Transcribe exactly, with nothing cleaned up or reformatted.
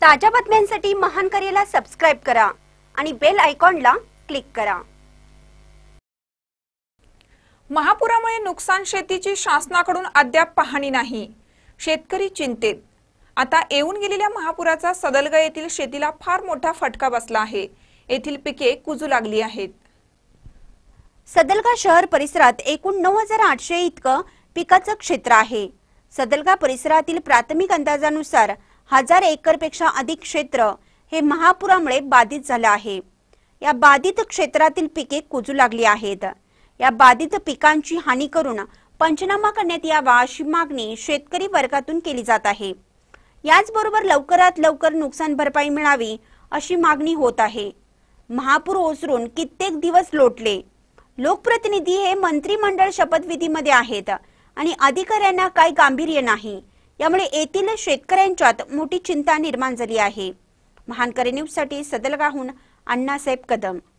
ताज्या बातम्यांसाठी महान करेला सबस्क्राइब करा आणि बेल आयकॉनला क्लिक करा। महापुरामुळे नुकसान शेतीची शासनाकडून अद्याप पाहणी नाही, शेतकरी चिंतेत। आता येऊन गेलेल्या महापुराचा सदलग येथील शेतीला फार मोठा फटका बसला आहे। येथील पिके कुजू लागली आहेत। सदलगा शहर परिसरात एकूण नऊ हजार आठशे इतकं पिकाचं क्षेत्र आहे। सदलगा परिसरातील प्राथमिक अंदाजानुसार हजार एकर पेक्षा अधिक क्षेत्र हे महापुरामुळे बाधित झालं आहे। या बाधित क्षेत्रातील पिके कुजू लागली आहेत। या बाधित पिकांची हानी करून पंचनामा करण्यात यावा अशी मागणी शेतकरी वर्गातून केली जात आहे। याचबरोबर लवकरात लवकर नुकसान भरपाई मिळावी अशी मागणी होत आहे। महापूर ओसरून कित्येक दिवस लोटले, लोकप्रतिनिधी हे मंत्रिमंडळ शपथविधीमध्ये आहेत आणि अधिकाऱ्यांना काही गांभीर्य नाही। यामुळे येथील शेतकऱ्यांच्यात मोठी चिंता निर्माण झाली आहे। महान करे न्यूज साठी सदलगाहून अण्णासाहेब कदम।